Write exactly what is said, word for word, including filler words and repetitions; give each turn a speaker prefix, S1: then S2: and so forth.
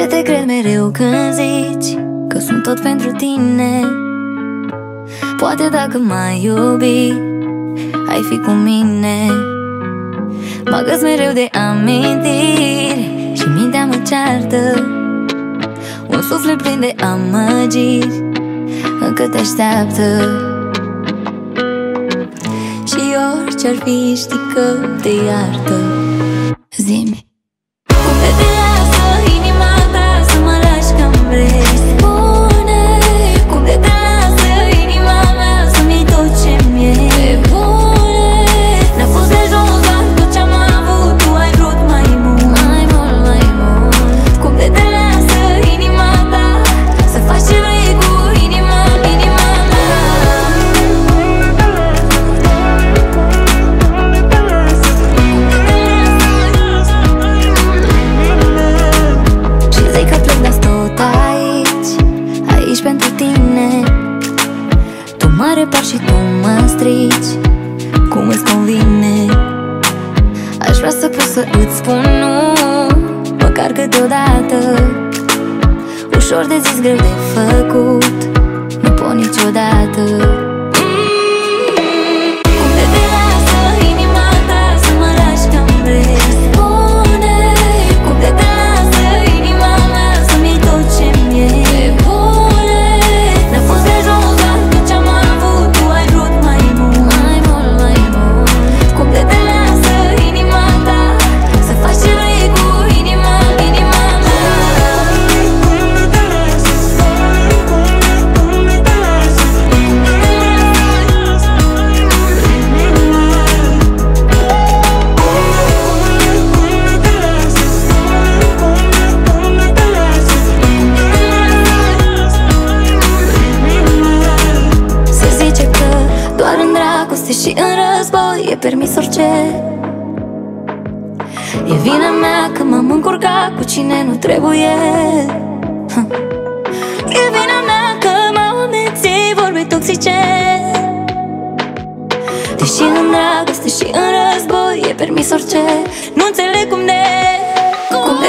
S1: ce te cred mereu când zici că sunt tot pentru tine. Poate dacă m-ai iubi, ai fi cu mine. Mă găs mereu de amintiri și mintea mă ceartă. Un suflet plin de amăgiri încă te așteaptă. Și orice-ar fi, știi că te iartă. Zi-mi, cum te te lasă inima ta să mă lași că-mi vrei? Spune, cum te te lasă inima mea să-mi iei tot ce-mi e? Pe bune, n-a fost de jos doar tot ce-am avut, tu ai vrut mai mult, mai mult, mai mult. Cum te te lasă inima ta să faci ce vrei cu inima, inima mea? Și zic că plec, dar tot aici, aici pentru tine. Tu mă repari și tu mă strici cum îți convine. Aș vrea să pot să îți spun nu, măcar câteodată. Ușor de zis, greu de făcut, nu pot niciodată. Cum te te lasă inima ta să mă lași că-mi vrei? Spune, cum te te lasă inima mea să-mi iei tot ce-mi e? Pe bune, n-a fost de jos doar tot ce-am avut, tu ai vrut mai mult, mai mult, mai mult. Cum te te lasă inima ta să faci ce vrei cu inima, inima mea? Se zice că doar în dragoste și în război e permis orice. E vina mea că m-am încurcat cu cine nu trebuie. E vina mea că m-au amețit vorbe toxice. Deși în dragoste și în război e permis orice, nu înțeleg cum de, cum